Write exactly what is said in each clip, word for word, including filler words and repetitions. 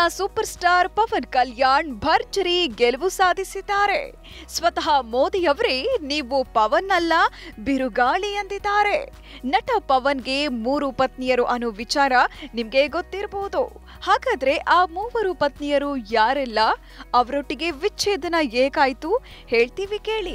Super star Pavan Kalyan ಭರ್ಜರಿ ಗೆಲುವು ಸಾಧಿಸಿದ್ದಾರೆ. ಸ್ವತಃ ಮೋದಿಯವರೇ ನೀವು ಪವನ್ ಅಲ್ಲ ಬಿರುಗಾಳಿ ಎಂದಿದ್ದಾರೆ. ನಟ ಪವನ್ಗೆ ಮೂರು ಪತ್ನಿಯರು ಅನ್ನೋ ವಿಚಾರ ನಿಮ್ಗೆ ಗೊತ್ತಿರಬಹುದು. ಹಾಗಾದ್ರೆ ಆ ಮೂವರು ಪತ್ನಿಯರು ಯಾರೆಲ್ಲ, ಅವರೊಟ್ಟಿಗೆ ವಿಚ್ಛೇದನ ಏಕಾಯ್ತು ಹೇಳ್ತೀವಿ ಕೇಳಿ.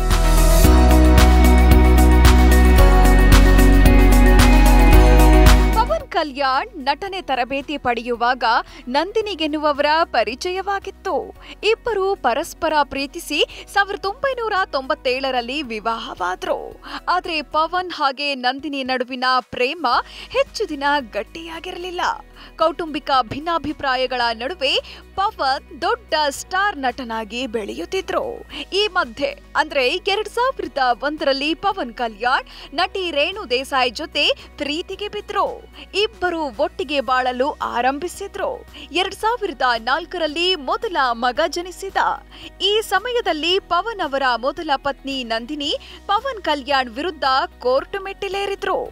ಪವನ್ ಕಲ್ಯಾಣ್ ನಟನೆ ತರಬೇತಿ ಪಡೆಯುವಾಗ ನಂದಿನಿಗೆನ್ನುವವರ ಪರಿಚಯವಾಗಿತ್ತು. ಇಬ್ಬರು ಪರಸ್ಪರ ಪ್ರೀತಿಸಿ ಸಾವಿರದ ಒಂಬೈನೂರ ತೊಂಬತ್ತೇಳರಲ್ಲಿ ವಿವಾಹವಾದ್ರು. ಆದ್ರೆ ಪವನ್ ಹಾಗೆ ನಂದಿನಿ ನಡುವಿನ ಪ್ರೇಮ ಹೆಚ್ಚು ದಿನ ಗಟ್ಟಿಯಾಗಿರಲಿಲ್ಲ. ಕೌಟುಂಬಿಕ ಭಿನ್ನಾಭಿಪ್ರಾಯಗಳ ನಡುವೆ ಪವನ್ ದೊಡ್ಡ ಸ್ಟಾರ್ ನಟನಾಗಿ ಬೆಳೆಯುತ್ತಿದ್ರು. ಈ ಮಧ್ಯೆ ಅಂದ್ರೆ ಎರಡ್ ಸಾವಿರದ ಒಂದರಲ್ಲಿ ಪವನ್ ಕಲ್ಯಾಣ್ ನಟಿ ರೇಣು ದೇಸಾಯಿ ಜೊತೆ ಪ್ರೀತಿಗೆ ಬಿದ್ರು. ಇಬ್ಬರು ಒಟ್ಟಿಗೆ ಬಾಳಲು ಆರಂಭಿಸಿದ್ರು. ಎರಡ್ ಸಾವಿರದ ನಾಲ್ಕರಲ್ಲಿ ಮೊದಲ ಮಗ ಜನಿಸಿದ. ಈ ಸಮಯದಲ್ಲಿ ಪವನ್ ಅವರ ಮೊದಲ ಪತ್ನಿ ನಂದಿನಿ ಪವನ್ ಕಲ್ಯಾಣ್ ವಿರುದ್ಧ ಕೋರ್ಟ್ ಮೆಟ್ಟಿಲೇರಿದ್ರು.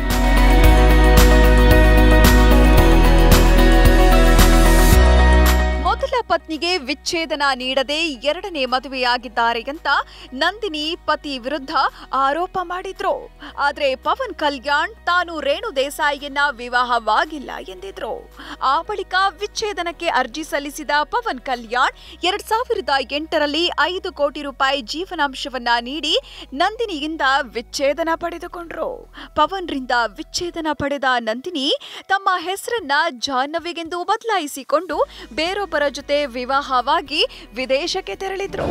ಮೊದಲ ಪತ್ನಿಗೆ ವಿಚ್ಛೇದನ ನೀಡದೆ ಎರಡನೇ ಮದುವೆಯಾಗಿದ್ದಾರೆ ಅಂತ ನಂದಿನಿ ಪತಿ ವಿರುದ್ಧ ಆರೋಪ ಮಾಡಿದ್ರು. ಆದ್ರೆ ಪವನ್ ಕಲ್ಯಾಣ್ ತಾನು ರೇಣು ದೇಸಾಯಿಯನ್ನ ವಿವಾಹವಾಗಿಲ್ಲ ಎಂದಿದ್ರು. ಆ ಬಳಿಕ ವಿಚ್ಛೇದನಕ್ಕೆ ಅರ್ಜಿ ಸಲ್ಲಿಸಿದ ಪವನ್ ಕಲ್ಯಾಣ್ ಎರಡ್ ಸಾವಿರದ ಎಂಟರಲ್ಲಿ ಐದು ಕೋಟಿ ರೂಪಾಯಿ ಜೀವನಾಂಶವನ್ನ ನೀಡಿ ನಂದಿನಿಯಿಂದ ವಿಚ್ಛೇದನ ಪಡೆದುಕೊಂಡ್ರು. ಪವನ್ ರಿಂದ ವಿಚ್ಛೇದನ ಪಡೆದ ನಂದಿನಿ ತಮ್ಮ ಹೆಸರನ್ನ ಜಾಹ್ನವಿಗೆಂದು ಬದಲಾಯಿಸಿಕೊಂಡು ಬೇರೊಬ್ಬರ ಜೊತೆ ವಿವಾಹವಾಗಿ ವಿದೇಶಕ್ಕೆ ತೆರಳಿದ್ರು.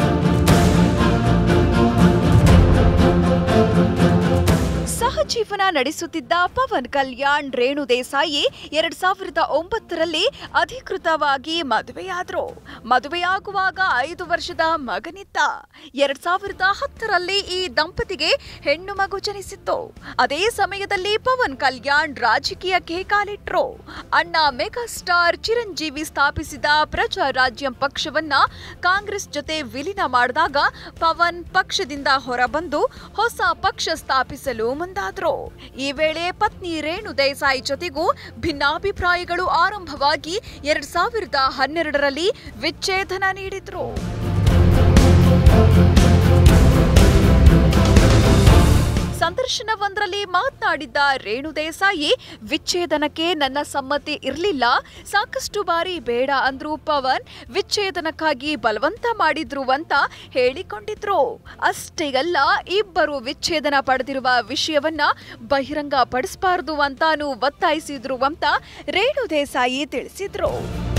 ಸಹಜೀವನ ನಡೆಸುತ್ತಿದ್ದ ಪವನ್ ಕಲ್ಯಾಣ್ ರೇಣು ದೇಸಾಯಿ ಎರಡ್ ಸಾವಿರದ ಒಂಬತ್ತರಲ್ಲಿ ಅಧಿಕೃತವಾಗಿ ಮದುವೆಯಾದ್ರು. ಮದುವೆಯಾಗುವಾಗ ಐದು ವರ್ಷದ ಮಗನಿದ್ದ. ಎರಡ್ ಸಾವಿರದ ಹತ್ತರಲ್ಲಿ ಈ ದಂಪತಿಗೆ ಹೆಣ್ಣು ಮಗು ಜನಿಸಿತ್ತು. ಅದೇ ಸಮಯದಲ್ಲಿ ಪವನ್ ಕಲ್ಯಾಣ್ ರಾಜಕೀಯಕ್ಕೆ ಕಾಲಿಟ್ರು. ಅಣ್ಣ ಮೆಗಾ ಸ್ಟಾರ್ ಚಿರಂಜೀವಿ ಸ್ಥಾಪಿಸಿದ ಪ್ರಜಾರಾಜ್ಯಂ ಪಕ್ಷವನ್ನ ಕಾಂಗ್ರೆಸ್ ಜೊತೆ ವಿಲೀನ ಮಾಡಿದಾಗ ಪವನ್ ಪಕ್ಷದಿಂದ ಹೊರಬಂದು ಹೊಸ ಪಕ್ಷ ಸ್ಥಾಪಿಸಲು ಮುಂದಾದ್ರು. ಈ ವೇಳೆ ಪತ್ನಿ ರೇಣು ದೇಸಾಯಿ ಜೊತೆಗೂ ಭಿನ್ನಾಭಿಪ್ರಾಯಗಳು ಆರಂಭವಾಗಿ ಎರಡ್ ಸಾವಿರದ ಹನ್ನೆರಡರಲ್ಲಿ ವಿಚ್ಛೇದನ ನೀಡಿದ್ರು. ಸಂದರ್ಶನವೊಂದರಲ್ಲಿ ಮಾತನಾಡಿದ್ದ ರೇಣು ದೇಸಾಯಿ, ವಿಚ್ಛೇದನಕ್ಕೆ ನನ್ನ ಸಮ್ಮತಿ ಇರಲಿಲ್ಲ, ಸಾಕಷ್ಟು ಬಾರಿ ಬೇಡ ಅಂದ್ರು ಪವನ್, ವಿಚ್ಛೇದನಕ್ಕಾಗಿ ಬಲವಂತ ಮಾಡಿದ್ರು ಅಂತ ಹೇಳಿಕೊಂಡಿದ್ರು. ಅಷ್ಟೇ ಅಲ್ಲ, ಇಬ್ಬರು ವಿಚ್ಛೇದನ ಪಡೆದಿರುವ ವಿಷಯವನ್ನ ಬಹಿರಂಗ ಪಡಿಸಬಾರದು ಅಂತಾನೂ ಒತ್ತಾಯಿಸಿದ್ರು ಅಂತ ರೇಣು ದೇಸಾಯಿ ತಿಳಿಸಿದ್ರು.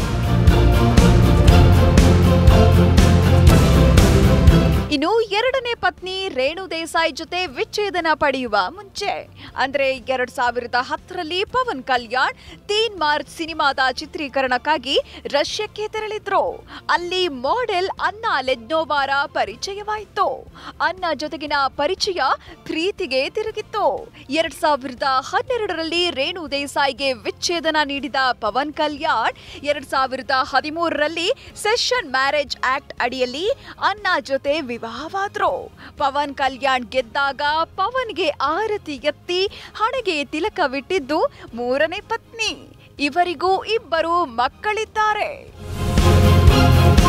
ಇನ್ನು ಎರಡನೇ ಪತ್ನಿ ರೇಣು ದೇಸಾಯಿ ಜೊತೆ ವಿಚ್ಛೇದನ ಪಡೆಯುವ ಮುಂಚೆ ಅಂದ್ರೆ ಎರಡ್ ಸಾವಿರದ ಹತ್ತರಲ್ಲಿ ಪವನ್ ಕಲ್ಯಾಣ್ ತೀನ್ ಮಾರ್ಚ್ ಸಿನಿಮಾದ ಚಿತ್ರೀಕರಣಕ್ಕಾಗಿ ರಷ್ಯಾಕ್ಕೆ ತೆರಳಿದ್ರು. ಅಲ್ಲಿ ಮಾಡೆಲ್ ಅನ್ನಾ ಲೆಜ್ನೋವಾರ ಪರಿಚಯವಾಯಿತು. ಅನ್ನಾ ಜೊತೆಗಿನ ಪರಿಚಯ ಪ್ರೀತಿಗೆ ತಿರುಗಿತ್ತು. ಎರಡ್ ಸಾವಿರದ ಹನ್ನೆರಡರಲ್ಲಿ ರೇಣು ದೇಸಾಯಿಗೆ ವಿಚ್ಛೇದನ ನೀಡಿದ ಪವನ್ ಕಲ್ಯಾಣ್ ಎರಡ್ ಸಾವಿರದ ಹದಿಮೂರರಲ್ಲಿ ಸೆಷನ್ ಮ್ಯಾರೇಜ್ ಆಕ್ಟ್ ಅಡಿಯಲ್ಲಿ ಅನ್ನಾ ಜೊತೆ ವಿವಾಹವಾದ್ರು. ಪವನ್ ಕಲ್ಯಾಣ್ ಗೆದ್ದಾಗ ಪವನ್ಗೆ ಆರತಿ ಎತ್ತಿ ಹಣೆಗೆ ತಿಲಕವಿಟ್ಟಿದ್ದು ಮೂರನೇ ಪತ್ನಿ. ಇವರಿಗೂ ಇಬ್ಬರು ಮಕ್ಕಳಿದ್ದಾರೆ.